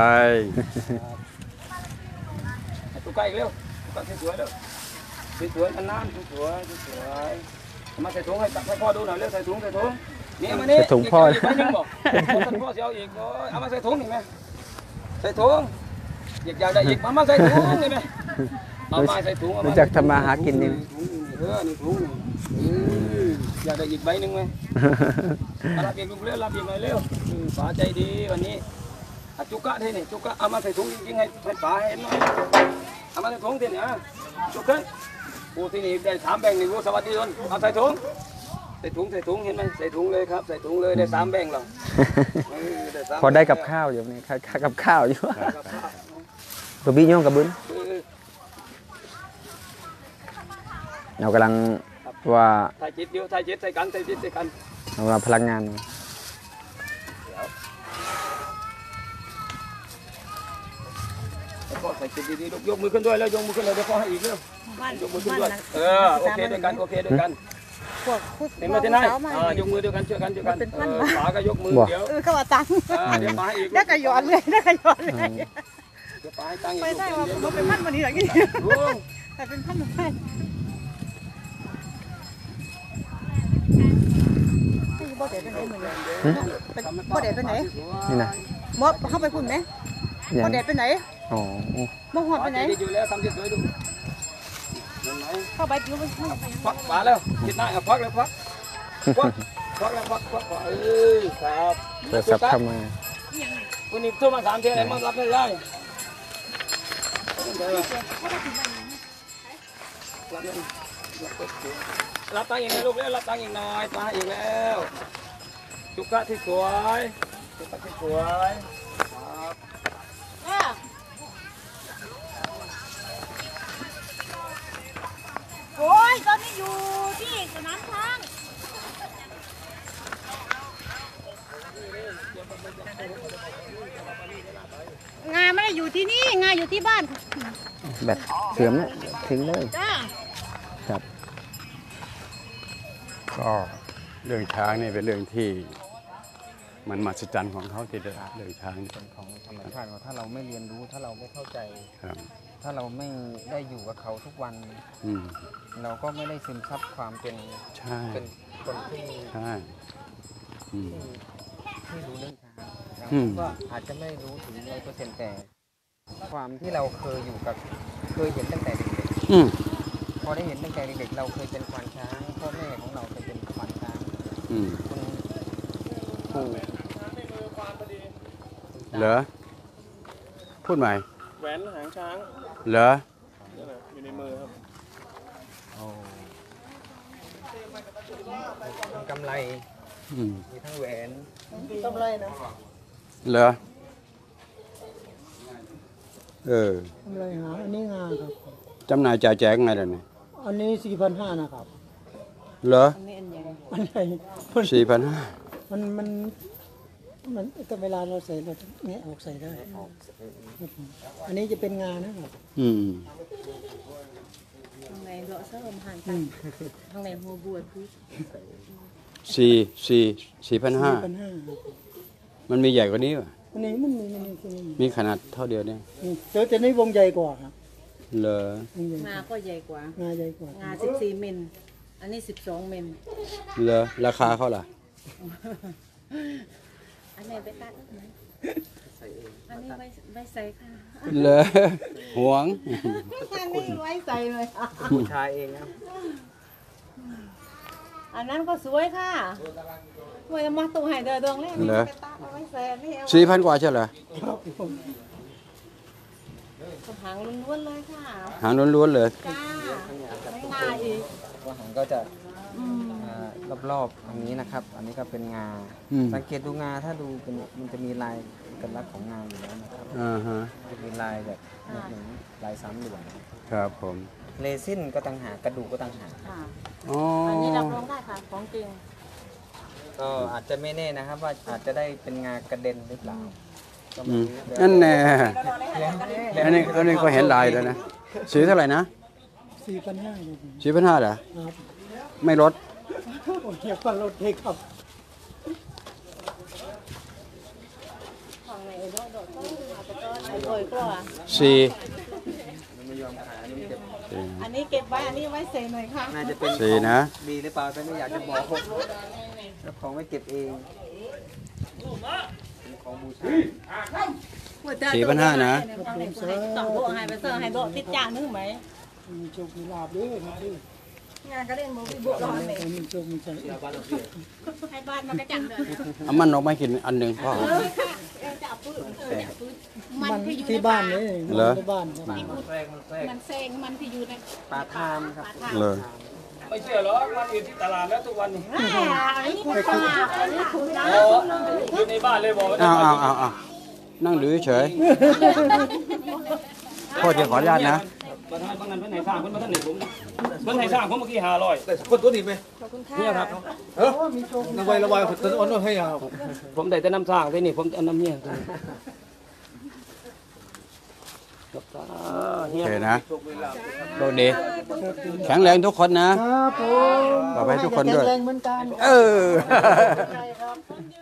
จุกะอีกเร็วจุกะสวยๆเร็วสวยๆนานๆสวยๆมาใส่ถุงให้พ่อดูหน่อยเร็วใส่ถุงนี่มานี่ใส่ถุงพ่อไปนึงบอกท่านพ่อจะเอาอีกเอามาใส่ถุงนี่ไหมใส่ถุงอยากได้อีกมาใส่ถุงนี่ไหมเอามาใส่ถุงรู้จักทำมาหากินนี่นี่ถุงอยากได้อีกใบหนึ่งไหมรับอีกเร็วรับอีกหน่อยเร็วป๋าใจดีวันนี้จุกะที่นี่จุกะเอามาใส่ถุงจริงๆให้ป๋าเห็นหน่อยเอามาใส่ถุงที่นี่จุกะโอ้ที่นี่ได้3 แบ่งนี่สวัสดีทุนเอาใส่ถุงเห็นไหมใส่ถุงเลยครับใส่ถุงเลยได้3 แบ่งหรอพอได้กับข้าวอยู่นี่ค่ากับข้าวอยู่ตัวบี้ย่องกับบึ้นเรากำลังว่าถ่ายจิตเดียวถ่ายจิตใส่กันเราพลังงานแล้วก็ใส่จิตดีๆยกมือขึ้นด้วยแล้วยกมือขึ้นเลยเดี๋ยวพ่อให้อีกเร็วยกมือขึ้นด้วยโอเคด้วยกันพวกผู้เห็นไหมที่ไหนยกมือเดียวกันเชื่อกันป๋าก็ยกมือเดี๋ยวเขาว่าตังค์เดี๋ยวป๋าให้อีกแล้วก็หยอดเลยเดี๋ยวป๋าให้ตังค์อีกไปได้ว่ามันเป็นพันวันนี้หรอกี่ลุงแต่เป็นพันไม่บ่เด็ดเป็นไหนเหมือนบ่เด็ดเป็นไหนนี่นะบ่เข้าไปคุณไหมบ่เด็ดเป็นไหนอ๋อบ่หอดไปไหนดีอยู่แล้วทำสวยๆดูเห็นไหมเข้าไปดูมันฟักฝาแล้วคิดหน้าฟักแล้วฟักแล้วฟักครับเปิดซับเข้ามาวันนี้โทรมา3 เที่ยวไหนมารับไม่ได้รับตังค์อีกนะลูกแล้วรับตังค์อีกหน่อยมาอีกแล้วจุกะที่สวยจุกะที่สวยครับโอ้ยตอนนี้อยู่ที่สนามช้างงาไม่ได้อยู่ที่นี่งาอยู่ที่บ้านแบตเสื่อมแล้วทิ้งเลยจ้าครับก็เรื่องช้างนี่เป็นเรื่องที่มันมหัศจรรย์ของเขาทีเดียวเรื่องช้างนี่เป็นของธรรมชาติถ้าเราไม่เรียนรู้ถ้าเราไม่เข้าใจครับถ้าเราไม่ได้อยู่กับเขาทุกวันอืมเราก็ไม่ได้ซึมซับความเป็นใช่เป็นคนที่ใช่อืมที่รู้เรื่องช้างอืมก็อาจจะไม่รู้ถึง100%แต่ ความที่เราเคยอยู่กับเคยเห็นตั้งแต่เด็กอืมๆพอได้เห็นตั้งแต่เด็กๆเราเคยเป็นควานช้างพ่อแม่ของเราเคยเป็นควานช้างอืมคุณปู่เหรอพูดใหม่แหวนหางช้างเหรออยู่ในมือครับกำไรอืมมีทั้งแหวนต้องเลยนะเหรอเออทำไรหาอันนี้งาครับจำหน่ายจ่ายแจกไงล่ะเนี่ยอันนี้ 4,500 นะครับเหรออันนี้อันใหญ่อันไหน 4,500 มันแต่เวลาเราใส่เราแงะออกใส่ได้ครับผมอันนี้จะเป็นงานะครับอืมข้างในเลาะเสื้อมห่างกันข้างในหัวบัวคือ 4,500 4,500ครับมันมีใหญ่กว่านี้ป่ะอันนี้มันมีตัวนี้มีขนาดเท่าเดียวเนี่ยแต่นี้วงใหญ่กว่าครับเหรอวงใหญ่งาก็ใหญ่กว่างาใหญ่กว่างา14 มิลอันนี้12 มิลเหรอราคาเขาล่ะอันนี้ไปตัดไหมอันนี้ไว้ใส่ค่ะเหรอหวงอันนี้ไว้ใส่เลยผู้ชายเองนะอันนั้นก็สวยค่ะไว้มาตุ้งให้เด้อดวงแรกนี่เหรอไปตัดเอาไว้ใส่อันนี้เอา 4,000 กว่าใช่เหรอครับผมหางล้วนๆเลยค่ะหางล้วนๆเลยจ้าไม่งาอีกว่าหางก็จะรอบๆตรงนี้นะครับ อันนี้ก็เป็นงาอืมสังเกตดูงาถ้าดูเป็นมันจะมีลายเอกลักษณ์ของงาอยู่แล้วนะครับอ่าฮะจะมีลายแบบเหมือนลาย3 เหลี่ยมครับผมเรซินก็ต่างหากกระดูกก็ต่างหากค่ะอ๋ออัอันนี้รับรองได้ค่ะของจริงก็อาจจะไม่แน่นะครับ ว่าอาจจะได้เป็นงากระเด็นหรือเปล่าก็อืไม่มรู้นั่นแน่อันนี้ก็เห็นลายแล้วนะสีเท่าไหร่นะ 4,500ครับผม 4,500เหรอครับไม่ลดผมเทียบกับรถเทครับของไหนดอกเอาไปต้นไอ้โอยก็อ่ะสี่ไม่ยอมขายอันนี้เก็บอันนี้เก็บไว้อันนี้ไว้เซหน่อยค่ะน่าจะเป็นสี่นะดีหรือเปล่าแต่ไม่อยากจะบอกเจ้าของไม่เก็บเองเป็นของบูชา 4,500นะต่อโบให้ไปเสิร์ฟให้โบติดจานนึงไหมมีโชคมีลาบด้วยครับด้วยงานก็เล่นโบโบรอไหมมีโชคมีชัยให้บ้านมันกระจังเดือนเอามันออกมากินอันหนึ่งพ่อจะเอาปืนจะปืนมันที่บ้านนี่เหรอที่บ้านครับมันเซงมันที่อยู่ในปลาทามครับเลยไม่เชื่อหรอกมันอยู่ที่ตลาดแล้วทุกวันนี้อันนี้คุณป้าอันนี้คุณน้าอยู่ในบ้านเลยบอกว่าเอานั่งดูเฉยพ่อจะขออนุญาตนะประธานบางนั้นเพิ่นให้สร้างเพิ่นมาท่านไหนผมเพิ่นให้สร้างผมเมื่อกี้500 แต่คนตัวนี้ไหมขอบคุณค่ะเนี่ยครับเออระบายระบายคนตัวอ่อนให้ยาวผมได้แต่น้ำสร้างที่นี่ผมเอาน้ำเนี่ยครับเฮียโอเคนะโชคดีแข็งแรงทุกคนนะครับผมขอให้ทุกคนด้วยแข็งแรงเหมือนกันเออใช่ครับ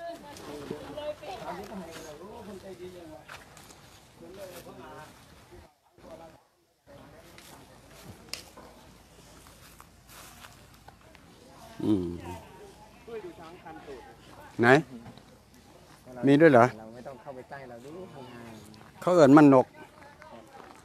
อืมไหน มีด้วยเหรอเราไม่ต้องเข้าไปใกล้เราดูห่างเขาเอิ้นมันนกๆ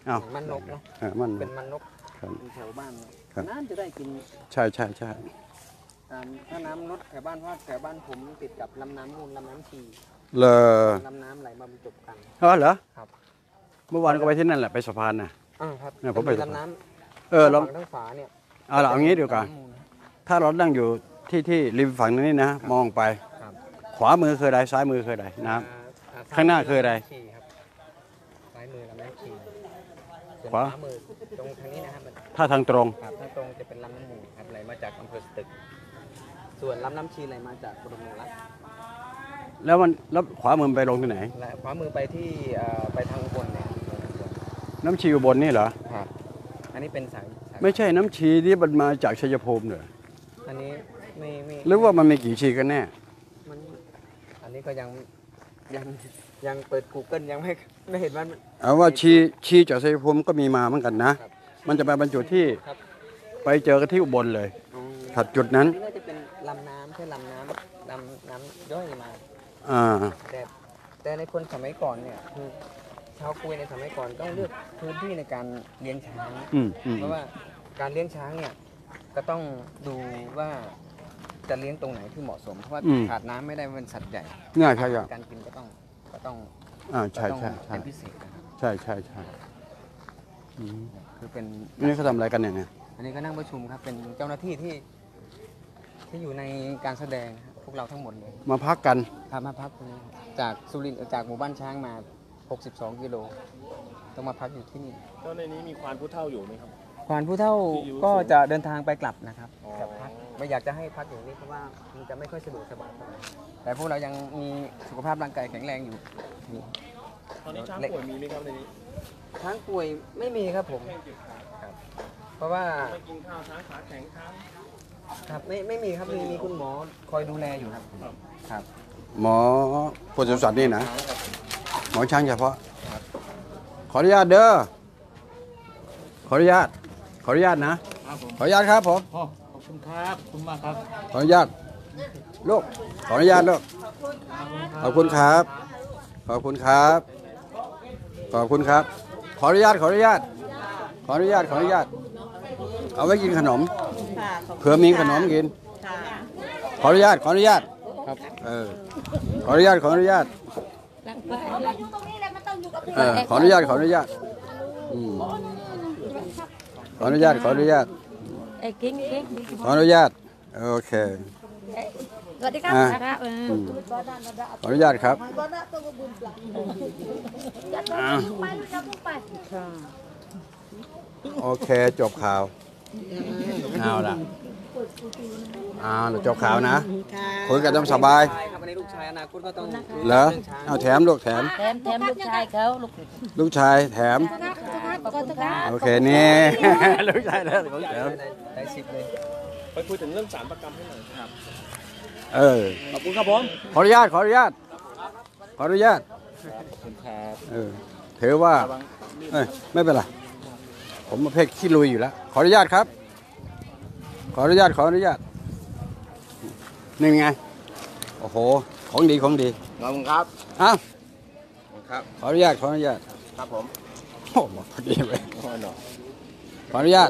อ้าวมันนกเนาะมันเป็นมันนกครับแถวบ้านเนอะครับน่าจะได้กินใช่ถ้าน้ำนดแถวบ้านเพราะแถวบ้านผมติดกับลำน้ำมูลลำน้ำชีเลอลำน้ำไหลมาบรรจบกันเหรอครับเมื่อวานก็ไปที่นั่นแหละไปสะพานน่ะครับเนี่ยผมไปลำน้ำลองฝั่งทั้งฝาเนี่ยเอาล่ะเอางี้ดีกว่าลำน้ำมูลถ้าเรานั่งอยู่ที่ริมฝั่งนี้นะ มองไปครับขวามือคือใดซ้ายมือคือใดน้ำ ข้างหน้าคืออะไรลำน้ำชีครับซ้ายมือลำน้ำชีส่วนขวามือตรงทางนี้นะครับมันถ้าทางตรงครับถ้าตรงจะเป็นลำน้ำมูลครับไหลมาจากอำเภอสตึก ส่วนลำน้ำชีไหลมาจากกรมหลวงรัฐแล้วขวามือไปลงที่ไหนและขวามือไปที่ไปทางอุบลเนี่ยน้ำชีอุบลนี่เหรอครับอันนี้เป็นสายไม่ใช่น้ำชีที่มันมาจากชัยภูมิเหรออันนี้ไม่หรือว่ามันมีกี่ชีกันแน่มันอันนี้ก็ยังเปิด Google ยังไม่เห็นมันเอาว่าชีจากชัยภูมิก็มีมาเหมือนกันนะครับมันจะไปบรรจุที่ครับไปเจอกันที่อุบลเลย ถัดจุดนั้นน่าจะเป็นลำน้ำใช่ลำน้ำย่อยมาอ่าแต่ในคนสมัยก่อนเนี่ยคือชาวกุยในสมัยก่อนต้องเลือกพื้นที่ในการเลี้ยงช้าง เพราะว่าการเลี้ยงช้างเนี่ยก็ต้องดูว่าจะเลี้ยงตรงไหนที่เหมาะสมเพราะว่าขาดน้ำไม่ได้เป็นสัตว์ใหญ่ง่ายใช่ไหมการกินก็ต้องใช่ต้องใช่ใช่เป็นพิเศษนะครับใช่อืมคือเป็นนี่เขาทำอะไรกันเนี่ยอันนี้ก็นั่งประชุมครับเป็นเจ้าหน้าที่ที่อยู่ในการแสดงครับพวกเราทั้งหมดเลยมาพักกันพามาพักตรงนี้จากสุรินทร์จากหมู่บ้านช้างมา 62 กิโลต้องมาพักอยู่ที่นี่แล้วในนี้มีควานผู้เฒ่าอยู่ไหมครับควานผู้เฒ่าที่อยู่ก็จะเดินทางไปกลับนะครับอ๋อจะพักไม่อยากจะให้พักอย่างนี้เพราะว่ามันจะไม่ค่อยสะดวกสบายเท่าไหร่แต่พวกเรายังมีสุขภาพร่างกายแข็งแรงอยู่นี่ตอนนี้ช้างป่วยมีไหมครับในนี้ช้างป่วยไม่มีครับผมครับเพราะว่าไม่กินข้าวช้างขาแข็งช้างครับไม่มีครับมีคุณหมอคอยดูแลอยู่ครับครับหมอปศุสัตว์นี่นะ หมอช้างเฉพาะ ขออนุญาตเด้อ ขออนุญาตนะ ขออนุญาตครับผมขอบคุณครับขอบคุณมากครับขออนุญาตลูก ขออนุญาตลูก ขอบคุณครับ ขอบคุณครับ ขอบคุณครับ ขออนุญาต เอาไว้กินขนม เผื่อมีขนมกิน ขออนุญาต ครับ ขออนุญาตอยู่ตรงนี้เลยมันต้องอยู่กับพี่ขออนุญาตอืมขออนุญาตเอ้ยกิ๊งขออนุญาต โอเคสวัสดีครับอ่า ขออนุญาตครับไปโอเค จบข่าว เอาล่ะจบข่าวนะ คุยกันต้องสบายใช่ครับอันนี้ลูกชายอนาคตก็ต้องเหรอ เอาแถมลูกแถมแถมลูกชายเขาลูกลูกชายแถมก่อนนะครับโอเค นี่ ลูกชายแล้วของแถมได้10เลยไปคุยถึงเรื่องสารประกรรมให้หน่อยครับขอบคุณครับผมขออนุญาตขอบคุณครับถือว่าไม่เป็นไร ผมประเภทขี้ลุยอยู่แล้ว ขออนุญาตครับ ขออนุญาต นี่ไง โอ้โห ของดีขอบคุณครับอ้าวครับขออนุญาตครับผมโอ้โหพอดีเลยขออนุญาต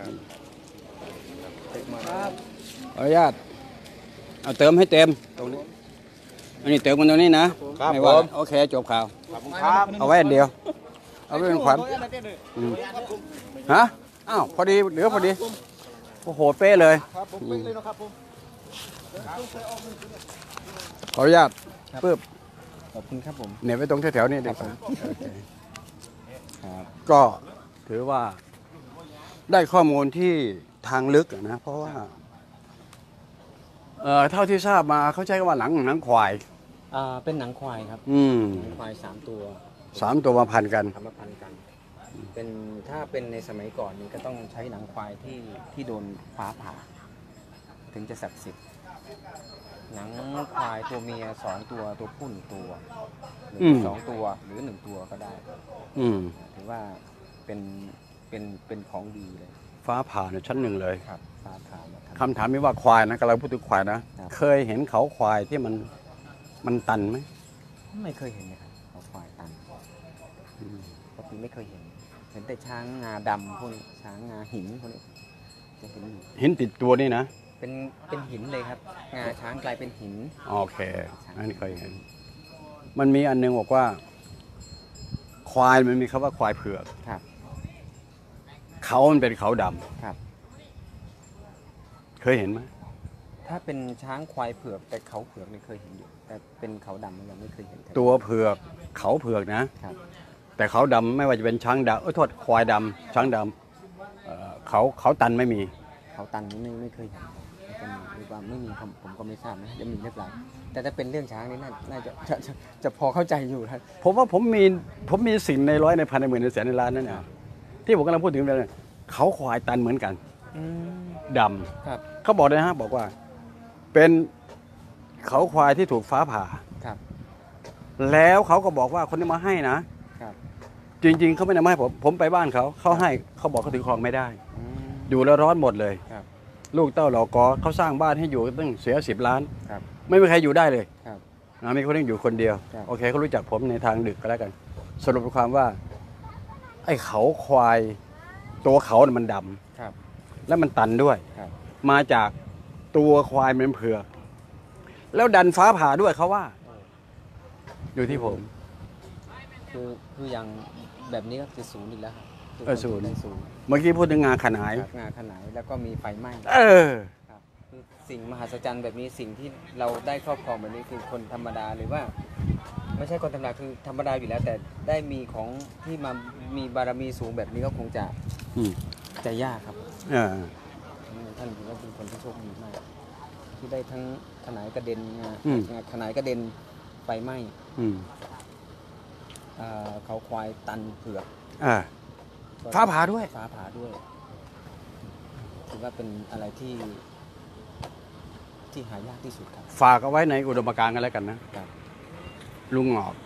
ขออนุญาต เอาเติมให้เต็มตรงนี้ อันนี้เติมกันตรงนี้นะครับ ไม่ว่าผมโอเค จบข่าวขอบคุณครับเอาไว้อันเดียว เอาไว้เป็นขวัญฮะ อ้าว พอดี เหลือพอดี โอ้โห เป๊ะเลยครับผมเป็นเลยนะครับผมขออนุญาตปึ๊บขอบคุณครับผมเหน็บไว้ตรงแถวๆนี้ดีกว่าโอเคก็ถือว่าได้ข้อมูลที่ทางลึกอะนะ เพราะว่า เท่าที่ทราบมาเขาใช้คำว่าหนังควายเป็นหนังควายครับ หนังควาย3 ตัว 3 ตัวมาพันกันทำมาพันกัน เป็นถ้าเป็นในสมัยก่อนนี่ก็ต้องใช้หนังควายที่โดนฟ้าผ่า ถึงจะศักดิ์สิทธิ์หนังควายตัวเมีย2 ตัวตัวผู้1 ตัวหรือ2 ตัวหรือ1 ตัวก็ได้อืมถือว่าเป็นของดีเลยฟ้าผ่าเนี่ยชั้นหนึ่งเลยครับฟ้าผ่ามาทคำถามนี้ว่าควายนะกำลังพูดถึงควายนะ เคยเห็นเขาควายที่มันตันไหมำไม่เคยเห็นนะครับเขาควายตันปกติไม่เคยเห็นเห็นแต่ช้างงาดำพวกนี้ช้างงาหินพวกนี้จะเห็นอยู่หินติดตัวนี่นะเป็นหินเลยครับงาช้างกลายเป็นหินโอเคอันนี้เคยเห็นมันมีอันนึงบอกว่า ควายมันมีคำว่าควายเผือกครับเขามันเป็นเขาดำครับเคยเห็นไหมถ้าเป็นช้างควายเผือกแต่เขาเผือกนี่เคยเห็นอยู่แต่เป็นเขาดำยังไม่เคยเห็นตัวเผือกเขาเผือกนะครับแต่เขาดำไม่ว่าจะเป็นช้างดำโทษควายดำช้างดำเขาตันไม่มีเขาตันนี่ไม่เคยเห็นจะมีหรือว่าไม่มีผมก็ไม่ทราบนะจะมีหรือเปล่าแต่ถ้าเป็นเรื่องช้างนี่น่าจะพอเข้าใจอยู่ครับผมว่าผมมีสิ่งในร้อยในพันในหมื่นในแสนในล้านนั่นเองที่ผมกำลังพูดถึงเนี่ยเขาควายตันเหมือนกันดครับำเขาบอกเลยนะฮะบอกว่า เป็นเขาควายที่ถูกฟ้าผ่าครับแล้วเขาก็บอกว่าคนที่มาให้นะครับ จริง ๆเขาไม่ได้มาให้ผมไปบ้านเขาให้เขาบอกเขาถือครองไม่ได้ อยู่แล้วร้อนหมดเลยครับลูกเต้าเหล่ากอเขาสร้างบ้านให้อยู่ตั้งเสีย10 ล้านครับไม่มีใครอยู่ได้เลยครับมีคนนึงอยู่คนเดียวครับโอเคเขารู้จักผมในทางดึกก็แล้วกัน สรุปความว่า ไอ้เขาควาย ตัวเขาเนี่ยมันดครับำแล้วมันตันด้วยครับมาจากตัวควายมันเผือก แล้วดันฟ้าผ่าด้วยเขาว่า อยู่ที่ผมคืออย่างแบบนี้ก็คือศูนย์อีกแล้วครับศูนย์ได้ศูนย์เมื่อกี้พูดถึงงาขนายครับงาขนายแล้วก็มีไฟไหม้เออครับคือสิ่งมหัศจรรย์แบบนี้สิ่งที่เราได้ครอบครองแบบนี้คือคนธรรมดาหรือว่า ไม่ใช่คนธรรมดาคือธรรมดาอยู่แล้ว แต่ได้มีของที่มามีบารมีสูงแบบนี้ก็คงจะอืมจะยากครับเออท่านถือว่าเป็นคนที่โชคดีมากที่ได้ทั้งขนายกระเด็นงาขนายกระเด็นไฟไหม้อืมเขาควายตันเผือกอ่า ฟ้าผ่าด้วยฟ้าผ่าด้วยถือว่าเป็นอะไรที่หายากที่สุดครับฝากเอาไว้ในอุดมการณ์กันแล้วกันนะครับลุงหงอก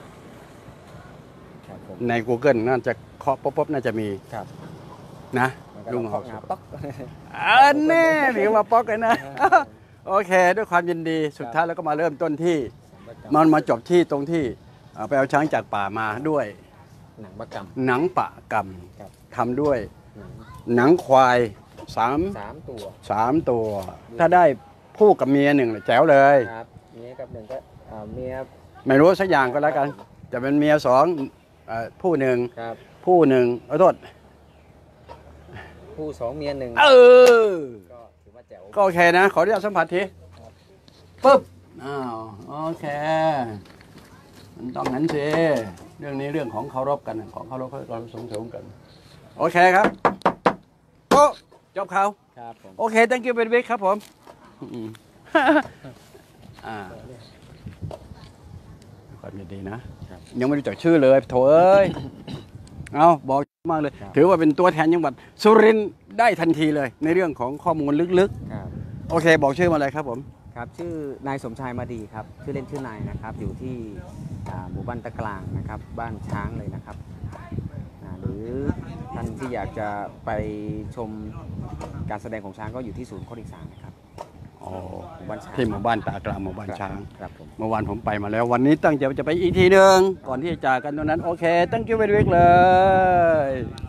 ครับผมใน Google น่าจะเคาะป๊อปๆน่าจะมีครับนะมันก็ลุงหงอกงาป๊อกอันแน่หรือมาป๊อกเลยนะ โอเค ด้วยความยินดีสุดท้ายแล้วก็มาเริ่มต้นที่มันมาจบที่ตรงที่ไปเอาช้างจากป่ามาด้วยหนังประกหนังปะกครับำทำด้วยำหนังหนังควายสาม 3 ตัวตัว ถ้าได้ผู้กับเมียหนึ่งแจ๋วเลยครับเมียกับหนึ่งก็เมียไม่รู้สักอย่างก็แล้วกัน จะเป็นเมียสองผู้หนึ่งครับผู้หนึ่งขอโทษผู้2เมีย1 เออก็ถือว่าแจ๋วก็โอเคนะ ขออนุญาตสัมผัสทีปึ๊บอ้าวโอเค มันต้องนั้นสิเรื่องนี้เรื่องของเคารพกันของเคารพเราสงสารกัน โอเคครับโอ้จบข่าวครับผมโอเค thank you very much ครับผมอืม ความยินดีนะ ยังไม่รู้จักชื่อเลยโถเอ้ย เอาบอกมากเลย ถือว่าเป็นตัวแทนจังหวัดสุรินทร์ได้ทันทีเลย ในเรื่องของข้อมูลลึกครับๆ โอเค บอกชื่อมาเลยครับผมครับชื่อนายสมชายมาดีครับชื่อเล่นชื่อนายนะครับอยู่ที่หมู่บ้านตะกลางนะครับบ้านช้างเลยนะครับหรือท่านที่อยากจะไปชมการแสดงของช้างก็อยู่ที่ศูนย์โคดิสานนะครับอ๋อหมู่บ้านช้างที่หมู่บ้านตากลางหมู่บ้านช้างครับผมเมื่อวานผมไปมาแล้ว วันนี้ตั้งใจจะไปอีกทีหนึ่งก่อนที่จะจากกันตรงนั้น โอเค ตั้งใจไว้เลย